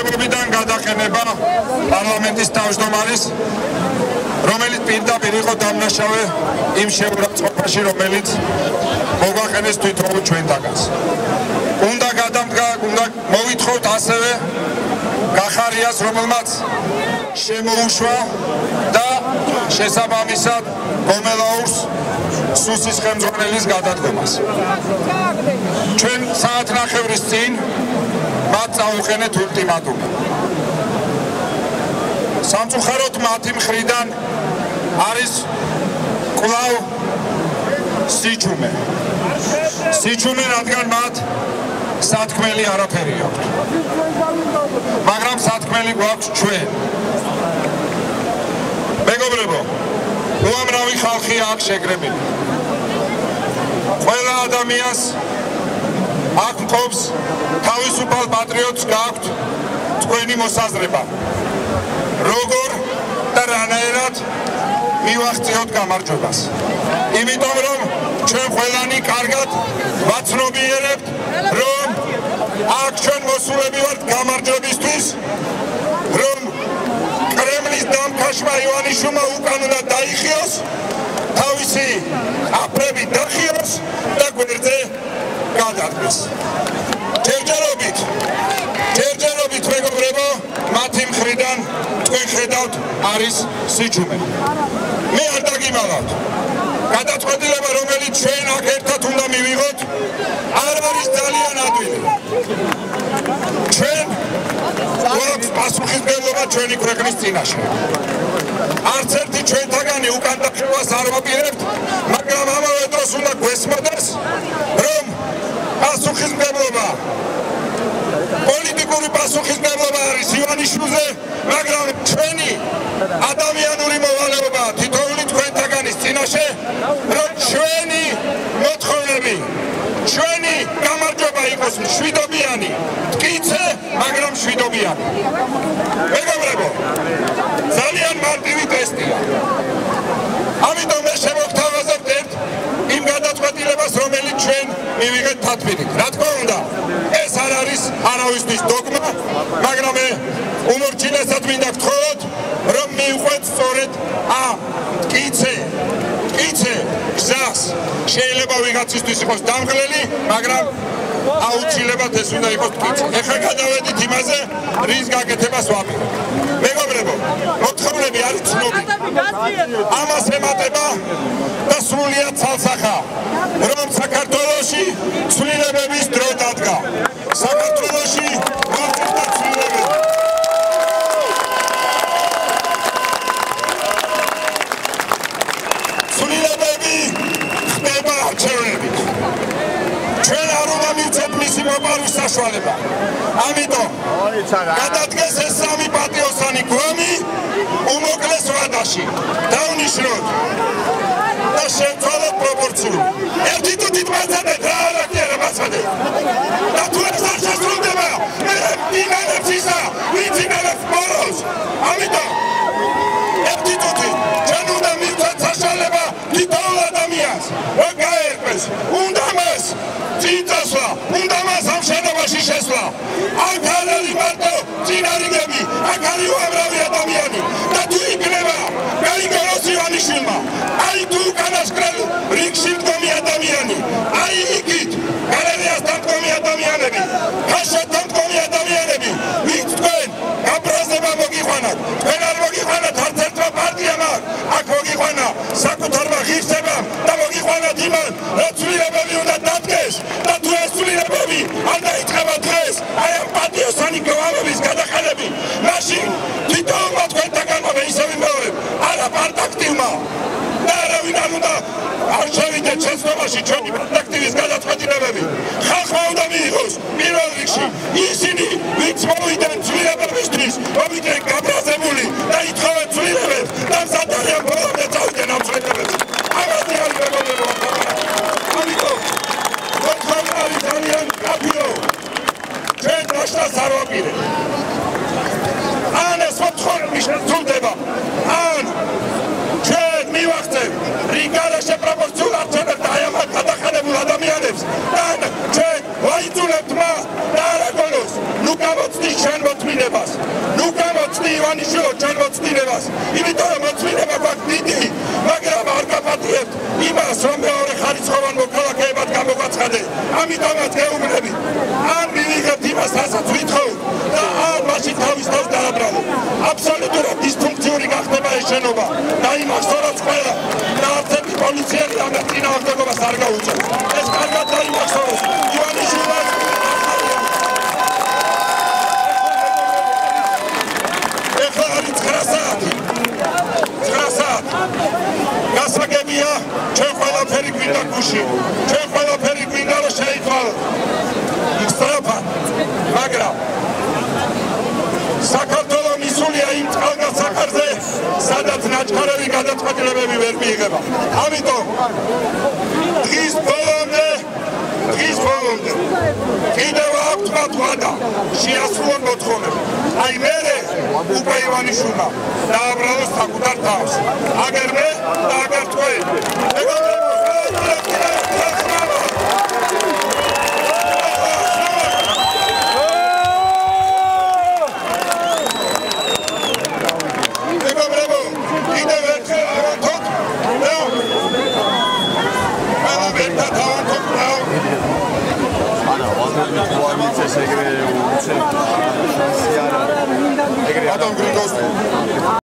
არსებობიდან გადაყენება პარლამენტის თავმჯდომარის, რომელიც პირდაპირ იყო დამნაშავე იმ შეურაცხყოფაში, რომელიც მოგვაყენეს თვითონ ჩვენთანაც. უნდა მოვითხოვთ ასევე გახარიას, რომელმაც შემოუშვა და შესაბამისად გომელაურს სუსის ხელმძღვანელის გადადგომას. ჩვენ საათნახევრის წინ მათ წაუყენეთ ულტიმატუმი. სამწუხაროდ მათი მხრიდან არის კვლავ სიჩუმე. სიჩუმე, რადგან მათ სათქმელი არაფერი აქვს. მაგრამ სათქმელი გვაქვს ჩვენ. მეგობრებო, უამრავი ხალხი აქ შეკრებილი. ყველა ადამიანს აქ მყოფს თავისუფალ პატრიოტს გააქვთ თქვენი მოსაზრება. როგორ და რანაირად მივახციოთ გამარჯვებას. იმიტომ რომ ჩვენ ყველანი კარგად ვაცნობიერებთ, რომ აქ ჩვენ მოსულები ვართ გამარჯვებისთვის, რომ კრემლის დამქაშმა ივანიშვილმა უკან უნდა დაიხიოს, თავისი აფრები დახიოს და გვერდზე გადადგეს. ჯერჯერობით მეგობრებო, მათი მხრიდან თქვენ ხედავთ არის სიჩუმე. მე არ დაგიმალავთ. გადაწყვეტილება, რომელიც ჩვენ აქ ერთად უნდა მივიღოთ, არ არის ძალიან ადვილი. ჩვენ გვაქვს პასუხისმგებლობა ჩვენი ქვეყნის წინაშე. არც ერთი ჩვენთაგანი უკან დახევას არ ვაპირებთ, მაგრამ ამავე დროს უნდა გვესმოდეს, რომ პასუხისმგებლობა, პოლიტიკური პასუხისმგებლობა არის ივანიშვილზე, მაგრამ ჩვენი ადამიანური მოვალეობა თითოეული თქვენთაგანის წინაშე, რომ ჩვენი მოთხოვნები, ჩვენი გამარჯვება იყოს მშვიდობიანი, მტკიცე, მაგრამ მშვიდობიანი. მეგობრებო, ძალიან მარტივი ტესტია. ამიტომ მე შემოგთავაზებთ იმ გადაწყვეტილებას, რომელიც ჩვენ მივიღეთ თათბირით. რა თქმა უნდა, ეს არ არის არავისთვის დოგმა, მაგრამ მე უმორჩილესად მინდა გთხოვოთ, რომ მივყვეთ სწორედ ამ მტკიცე გზას. შეიძლება ვიღაცისთვის იყოს დამღლელი, მაგრამ აუცილებლად ეს უნდა იყოს მტკიცე. ეხლა გადავედით იმაზე, რის გაკეთებას ვაპირებთ. მეგობრებო, მოთხოვნები არის ცნობილი. ამას ემატება და სრულიად ცალსახაა, რომ საქართველოში ცვლილებების დრო დადგა. საქართველოში მოხდა ცვლილებები. ცვლილებები ხდება არჩევნებით. ჩვენ არ უნდა მივცეთ მისი მოპარვის საშუალება. ამიტომ გადადგეს ეს სამი პატიოსანი გვამი უმოკლეს ვადაში. დავნიშნოთ და შევცვალოთ პროპორციულ. ერთი თუთით მაცადეთ, რა არაქია მაცადეთ. და თუ ეს არ შესრულდება, მე ვინანებს ისა, ვინც ინანებს ბოროს. ამიტომ ერთი თუთით ჩვენ უნდა მივცეთ საშუალება თითოეულ ადამიანს, რომ გაერკვეს. უნდა მას წინ წასვლა, უნდა მას ამ შენობაში შესვლა. აქ არ არის მარტო წინარიგები, აქ არის უამრავი ადამიანი. და თუ იქნება გაიგონოს ივანიშვილმა, აი თუ უკანასკნელ რიგში მდგომი ადამიანი, აი იქით გალერეასთან მდგომი ადამიანები, ფაშათთან მდგომი ადამიანები, ვინც თქვენ გაბრაზება მოგიყვანათ, თქვენ არ მოგიყვანათ არც ერთმა პარტიამ აქ მოგიყვანა საკუთარმა ღირსებამ და მოგიყვანათ იმან, რომ ცვლილებები უნდა დადგეს და თუ ეს ცვლილებები არ დაიწყება დღეს, აი ამ პატიოსანი გვამების გადაყენები, მაშინ თითოეულმა თქვენთაგანმა მე ისე ვიმეორებ, არა პარტაქტივმა და არავინ არ უნდა არ შევიდეთ შეცდომაში ჩვენი პარტაქტივის გადაწყვეტილებები. ხალხმა უნდა მიიღოს პირველ რიგში ისინი, ვინც მოვიდნენ ცვლილებებისთვის, მოვიდნენ გაბრაზებული და ითხოვენ ცვლილებებს და მზად არიან ბოლომდე წავიდნენ ამ ცვლილებებს. ამაზე არის მეგობრებო. ამიტომ მოთხოვნა არის ძალიან კაფიო. ჩვენ დაშლას არ ვაპირებთ. ან ეს მოთხოვნები შესრულდება, ან ჩვენ მივახცევთ რიგ გარეშე პროპორციულ არჩევნებს და აი ამ გადაყენებულ ადამიანებს და ჩვენ ვაიძულებთ მათ და არ აგონოს, ნუ გამოცდით ჩვენ მოთმინებას. ივანიშვილო ჩვენ მოცდილებას, იმიტომ რომ მოცდილება გვაქვს დიდი, მაგრამ არ გაპატიებთ იმას, რომ მეორე ხარისხოვან მოქალაქეებად გამოგვაცხადე. ამიტომაც გეუბნები, ან მივიღებთ იმას, რასაც ვითხოვთ და ან მაშინ თავის თავს დააბრალოთ. აბსოლუტურად დისფუნქციური გახდება ეს შენობა და იმას თორაც ყველა და არც ერთი პოლიციელი ამ წინააღმდეგობას არ გაუწევს. ეს კარგად დაიმახსოვროს ივანიშვილს. ეხლა არის 9 საათი. გასაგებია, ჩვენ ყველაფერი გვინდა გუში, ჩვენ ყველაფერი გვინდა რომ შეიცვალოთ. სწრაფად, მაგრამ საქართველო მისულია იმ წყალგასახარზე, სადაც ნაჩქარევი გადაწყვეტილებები ვერ მიიღება. ამიტომ დღის ბოლომდე კიდევ აქვთ მათ ვადა შეასრულონ მოთხოვნები. აი მერე უკვე ივანიშვილმა დააბრალოს საკუთარ თავს. აგერ მე და აგერ თქვენ. Adam Grigos